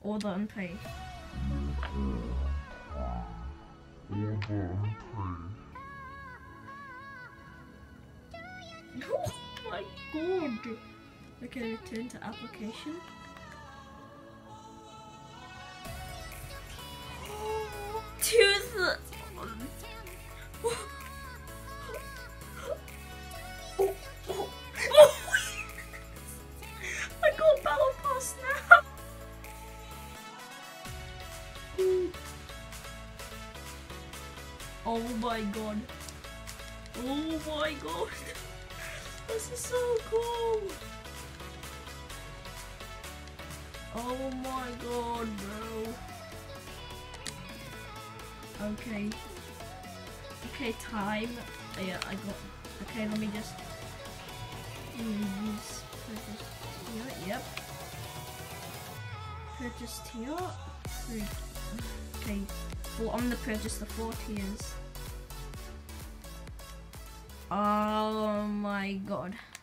Or the unpay. Oh my god! Okay, return to application. Tooth. I got battle pass now. Oh my god. Oh my god. This is so cool. Oh my god, bro. Okay. Okay, time. Oh, yeah, I got. Okay, let me just use purchase tier. Yep. Purchase tier. Okay. Well, I'm gonna purchase the 4 tiers. Oh my god.